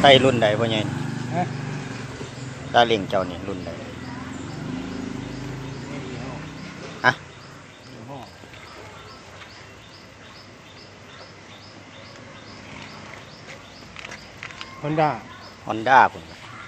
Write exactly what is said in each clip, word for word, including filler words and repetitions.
ใส่รุ่นใดพ่อใหญ่ฮะตาเล่งเจ้านี่รุ่นใดอะฮอนด้าฮอนด้าพุ่น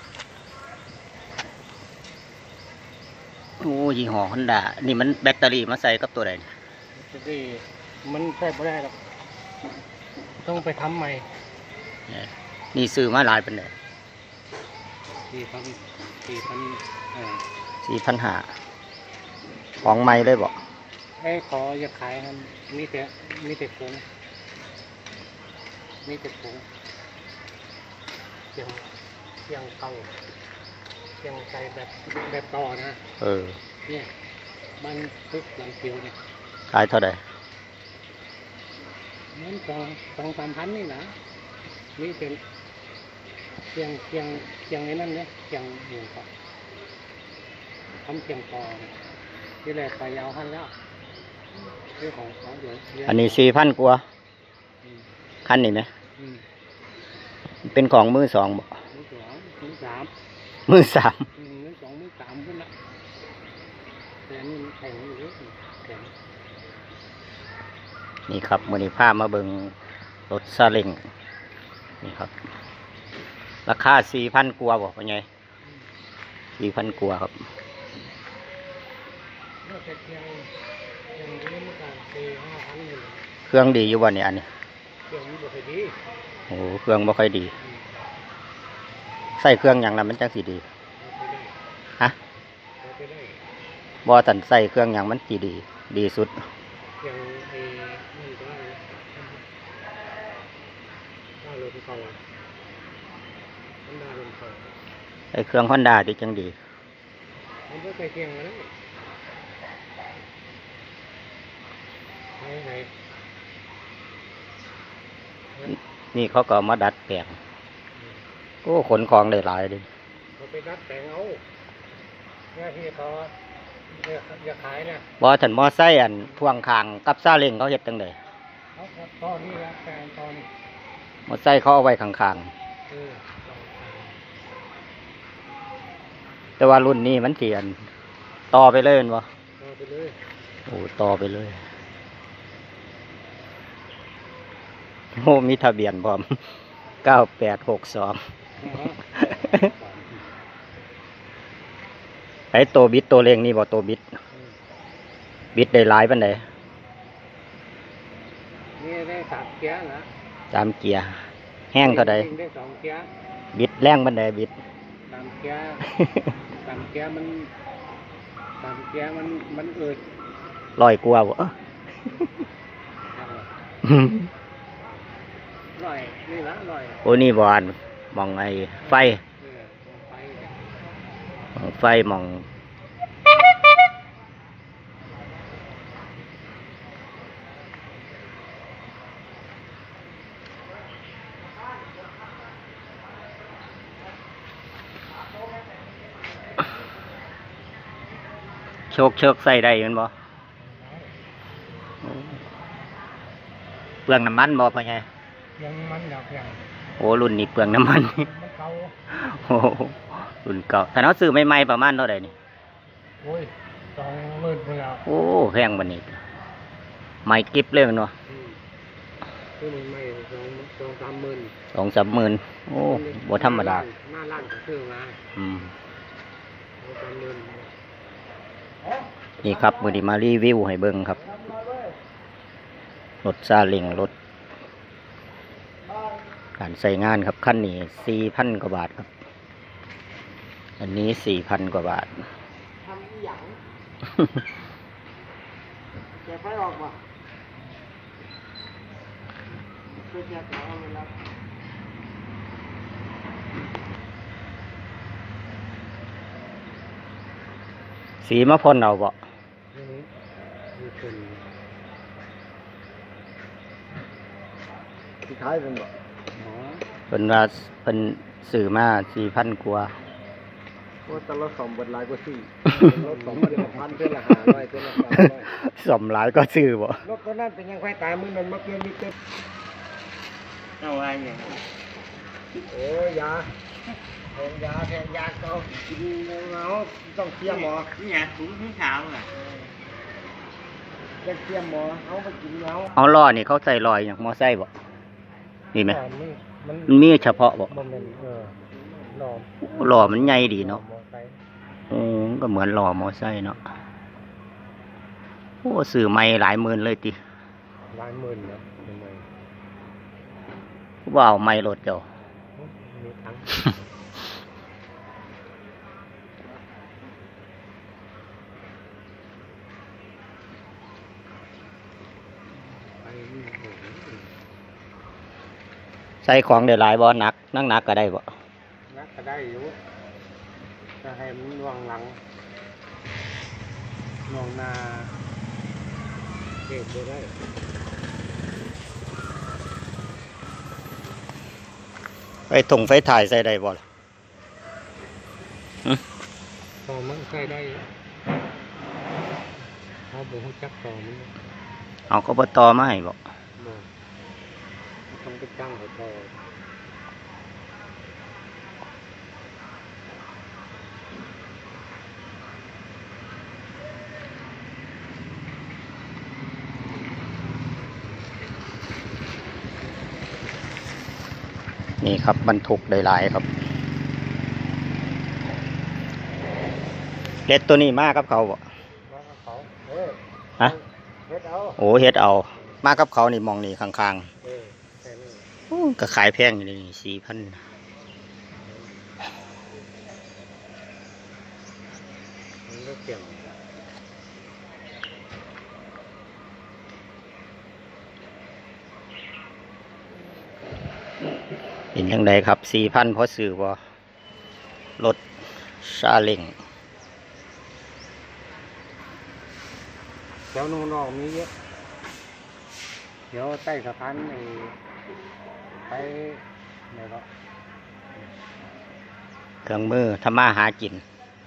โอ้ยี่ห้อฮอนด้านี่มันแบตเตอรี่มาใส่กับตัวใดแบตเตอรี่มันใช้ไม่ได้หรอกต้องไปทำใหม่นี่ซื้อมาหลายเป็นไงสี่พันสี่พันสี่พันห้าของใหม่เลยบอกไอ้ขออย่าขายครับมีแต่มีแต่ผงมีแต่ผงเสียงเสียงเก่าเสียงใจแบบแบบต่อนะเออเนี่ยมันตึกหลังเขียวเนี่ยขายเท่าไหร่มันสองสองสามพันนี่นะนี่เป็นเสียงเสียงเสียงไอ้นั่นเนี่ยเสียงเหนียวก่อนทำเสียงต่อที่แรกไปยาวหันแล้วเรื่องของเขาเดี๋ยวอันนี้สี่พันกว่าคันนี่ไหมเป็นของมือสองบ่มือสองมือสามมือสามมือสองมือสามขึ้นละแต่นี่แข็งอยู่แข็งนี่ครับมือนี้พามาเบิ่งรถซาเล้งนี่ครับราคาสี่พันกว่าบอกว่าไงสี่พันกว่าครับเครื่องดีอยู่วันนี้อันนี้เครื่องไม่ค่อยดีโอ้เครื่องไม่ค่อยดีใส่เครื่องอย่างนั้นมันจังสีดีฮะบอตันใส่เครื่องอย่างมันสีดีดีสุดอย่างไอ้นี่ก็ได้ได้รถเก่ามันได้รถเก่าไอ้เครื่องฮอนด้าดีจังดีมันก็ใส่เครื่องแล้วไหนไหนนี่เขาก็มาดัดแปลงโอ้ขนของได้หลายดิเขาไปดัดแปลงเอาเนี่ยที่เขาอยากขายนะบอถันมอไซค์อันพ่วงข้างกับซาเล้งเขาเฮ็ดจังได๋เขาตอนนี้ละแปลงตอนมอไซค์เขาเอาไว้ข้างๆแต่ว่ารุ่นนี้มันเสียนต่อไปเลยบ่ต่อไปเลยโอ้ต่อไปเลยโอ้มีทะเบียนพร้อมเก้าแปดหกสองไอ้โตบิดโตเล้งนี่บ่โตบิดบิดได้หลายปานใดนี่ได้สามเกียร์นะสามเกียร์แห้งเท่าใดได้สองเกียร์บิดแรงปานใดบิดสามเกียร์สามเกียร์มันสามเกียร์มันมันอืดลอยกลัวบ่ลอยนี่ละลอยโอ้นี่บ่อันมองไอ้ไฟไฟมองโชคเชิกใส่ได้มันบ่เปลืองน้ำมันบ่พ่อใหญ่เปลืองน้ำมันดอกอย่างโอ้รุ่นนี้เปลืองน้ำมันโอ้รุ่นเก่าถ้าเราซื้อใหม่ๆประมาณเท่าไหร่นี่โอ้ยสองหมื่นแล้วโอ้แพงบัดนี้ใหม่กิ๊บเลยมันวะซื้อใหม่สองสองสามหมื่นสองสามหมื่นโอ้บ่ธรรมดาหน้าร้านก็ซื้อมาอืมสามหมื่นนี่ครับมื้อนี้มารีวิวให้เบิ่งครับรถซาเล้งรถการใส่งานครับคันนี้ สี่พัน กว่าบาทครับอันนี้ สี่พัน กว่าบาททำอีหยังแกะไฟออกป่ะช่วยแกะเอาเวลาสีมะพ่นเอาบ่ที่ท้ายเป็นบ่เป็นว่าเป็นสื่อมา สี่พัน กว่าว่าแต่เราสมบัติหลายกว่าสี่รถสมบัติพันเท่าละห้าร้อยเท่าละสามร้อยสมหลายก็ซื้อบ่รถตัวนั้นเป็นยังไงตายมือมันมาเกินมีเกินเอาไว้เนี่ยโอ้ยยาแทนยาแทนยาก็กินเอาต้องเตรียมหมอนี่อยากถุงที่ขาวอ่ะจะเตรียมหมอเอาไปกินเอาเอาล้อนี่เขาใส่ลอยอย่างมอไซค์บ่มีไหมมันมันมันมีเฉพาะบ่มันเป็นเออหลอมล้อมันใหญ่ดีเนาะหมอไซค์โอ้ก็เหมือนล้อมอไซค์เนาะโอ้สื่อไม่หลายหมื่นเลยติหลายหมื่นนะทำไมว่าเอาไม่รถเจ้ามีทั้งไปนี่โอ้โหใส่ของได้หลายบ่หนักนักหนักก็ได้บ่นักก็ได้อยู่จะให้มันน่วงหลังน่วงหนาเก็บไว้ได้ไฟถงไฟถ่ายใส่ได้บ่ล่ะต่อมันใช้ได้เขาบอกให้จักต่อมันเอาก็บ่ตอมาให้บ่บ่ต้องไปจ้างเขาต่อนี่ครับบรรทุกได้หลายครับเล็ดตัวนี้มากับเขาบ่ว่าเขาเออฮะเฮ็ดเอาโอ้เฮ็ดเอามากับเขานี่มองนี่ข้างเออแค่นี้ๆโอ้ก็ขายแพงอยู่นี่สี่พันมันก็เกี่ยงเห็นยังไงครับสี่พันเพราะซื้อบ่รถซาเล้งแถวโน้นอกมีเยอะเดี๋ยวใต้สะพานไอ้ไปไหนก็เครื่องมือทำมาหากิน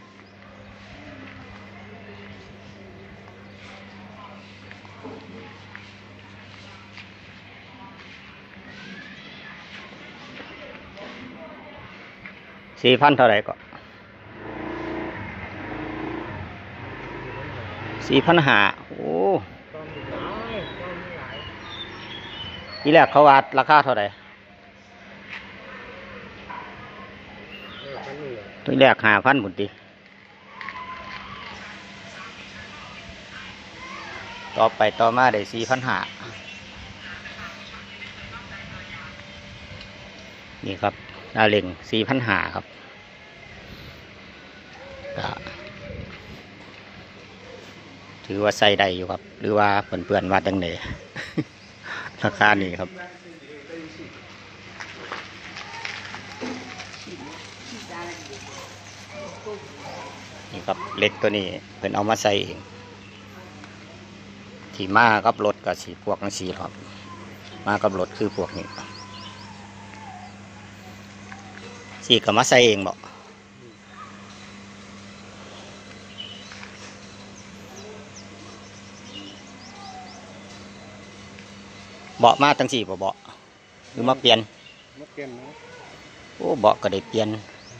สี่พันเท่าไหร่ก็สี่พันหาโอ้ตอนนี้หลายตอนนี้หลายที่แรกเขาวัดราคาเท่าไหร่เออคันนี้ที่แรกหาพันบุญติต่อไปต่อมาได้สี่พันหานี่ครับนาเล็งสี่พันหาครับก็ถือว่าใส่ได้อยู่ครับ หรือว่าเปื่อนๆว่าจังไหน ราคานี้ครับนี่ครับเล็กตัวนี้เป็นเอามาใส่เองที่มากับรถกับสีพวกนั้นสีครับมากับรถคือพวกนี้สีกับมาใส่เองบอกเบาะมาตั้งสี่บ่เบาะหรือมาเปลี่ยนมาเปลี่ยนนะโอ้เบาะก็ได้เปลี่ยน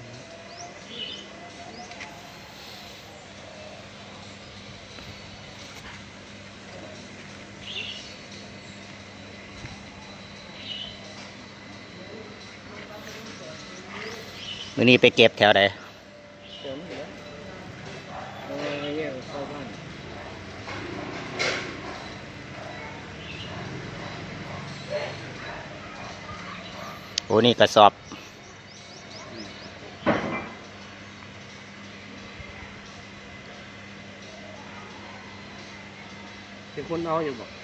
มื้อนี้ไปเก็บแถวใดเปลี่ยนเหรอเอาไว้เนี่ยเข้าบ้านโอ้นี่กระสอบมีคนเอาอยู่บ่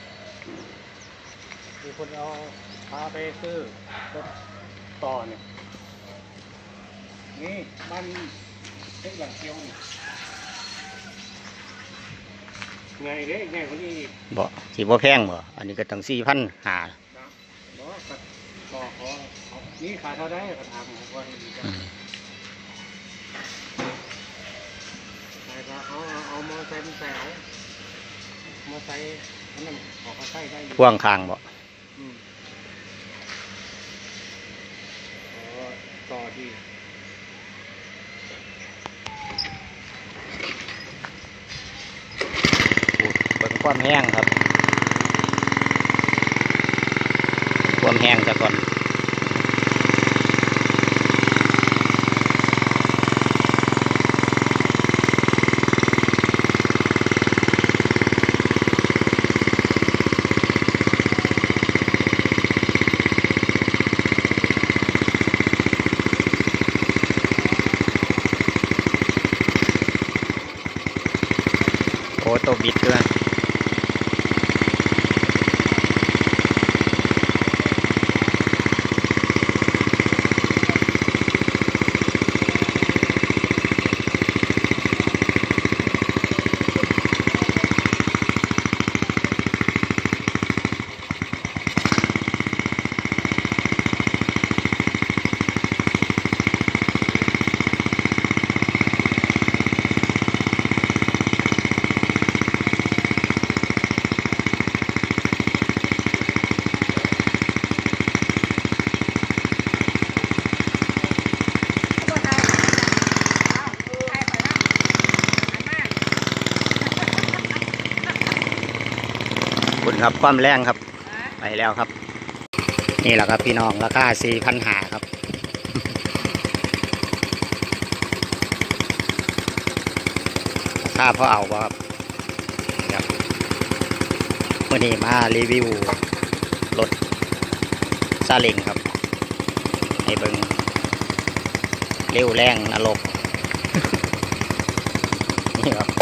มีคนเอาพาไปซื้อรถต่อเนี่ยนี่บ้านเล็กหลังเกียวนี่ไงเด้ไงคนนี้บ่สีบ่แพงบ่อันนี้ก็ตั้งสี่พันหานะบอกก็บอกเขาเอานี่ขายเท่าได้ก็ถามผมว่าดีจังขายก็เอาเอาเอามอไซค์มันใส่เอามอไซค์อันนั้นออกเขาใส่ได้อยู่พ่วงคางบ่อืมต่อดีเบิ่งความแห้งครับความแห้งซะก่อนโอ้ตัวบิดด้วยคุณครับความแรงครับไปแล้วครับนี่แหละครับพี่น้องราคาสี่พันหาครับราคาพอเอาบ่ครับครับวันนี้มารีวิวรถซาเล้งครับให้เบิ่งเร็วแรงนรก นี่ครับ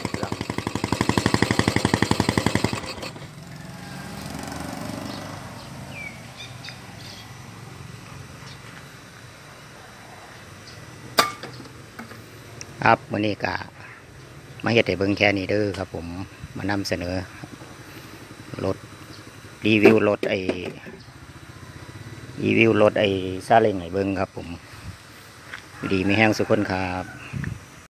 ครับวันนี้ก็มาเฮ็ดให้เบิ่งแค่นี้เด้อครับผมมานำเสนอรถรีวิวรถไอรีวิวรถไอซาเล้งให้เบิ่งครับผมดีไม่แห้งสุขคนครับ